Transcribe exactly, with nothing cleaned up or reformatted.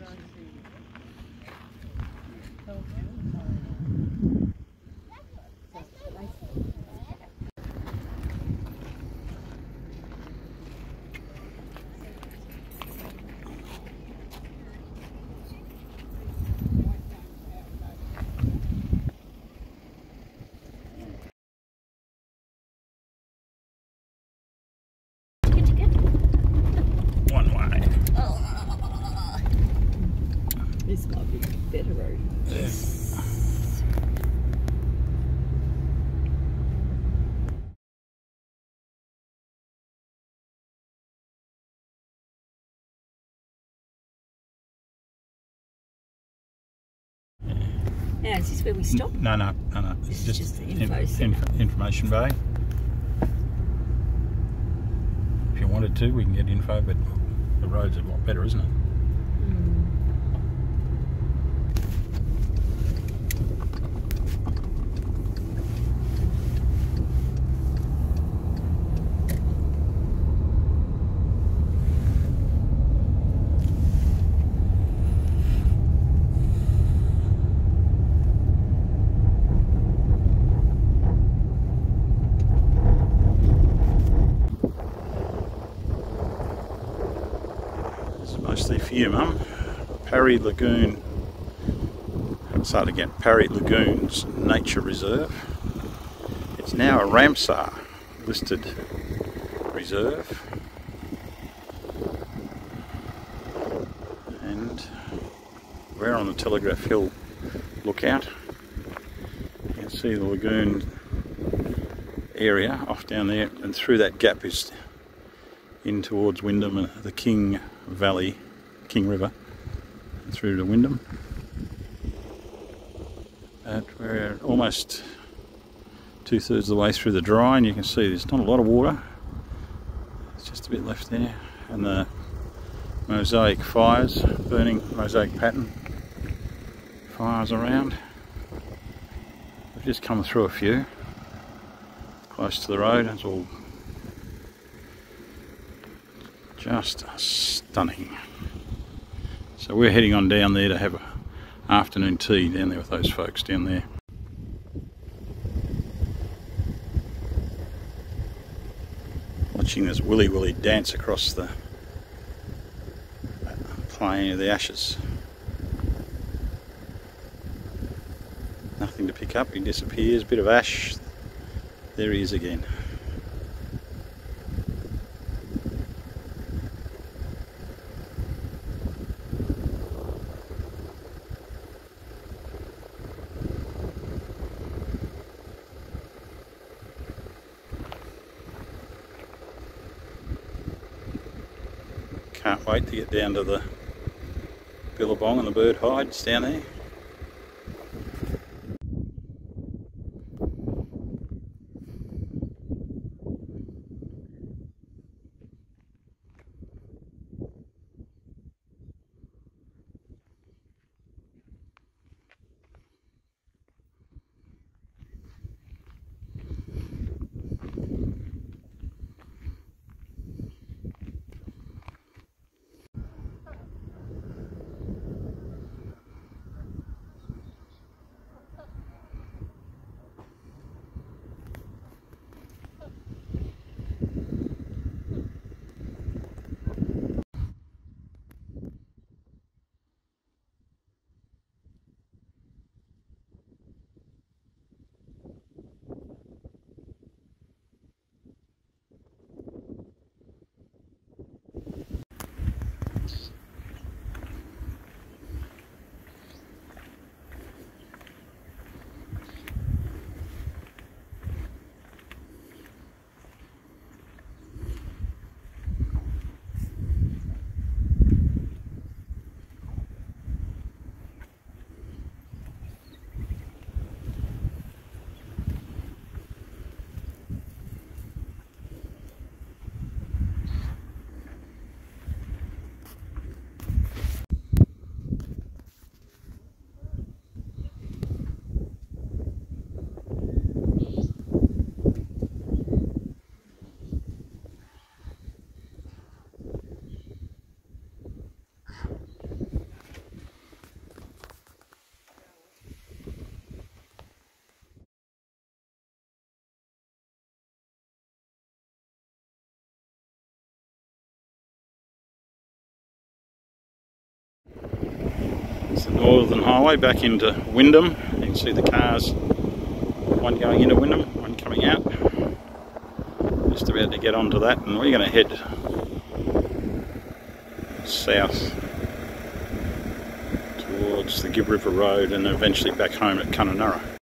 This might be a better road. Yes. Now, is this where we stop? No, no, no, no. This It's is just, just the info in, centre. inf information bay. If you wanted to, we can get info, but the road's a lot better, isn't it? Mostly for you, Mum. Parry Lagoon, start again, Parry Lagoons Nature Reserve. It's now a Ramsar listed reserve, and we're on the Telegraph Hill lookout. You can see the lagoon area off down there, and through that gap is in towards Wyndham and the King Valley, King River, through to Wyndham. But we're almost two-thirds of the way through the dry, and you can see there's not a lot of water. There's just a bit left there, and the mosaic fires, burning mosaic pattern fires around. We've just come through a few, close to the road. It's all just stunning. So we're heading on down there to have an afternoon tea down there with those folks down there. Watching this willy willy dance across the plain of the ashes. Nothing to pick up, he disappears, bit of ash, there he is again. Can't wait to get down to the billabong and the bird hides down there. Northern Highway back into Wyndham. You can see the cars, one going into Wyndham, one coming out. Just about to get onto that, and we're going to head south towards the Gibb River Road and eventually back home at Kununurra.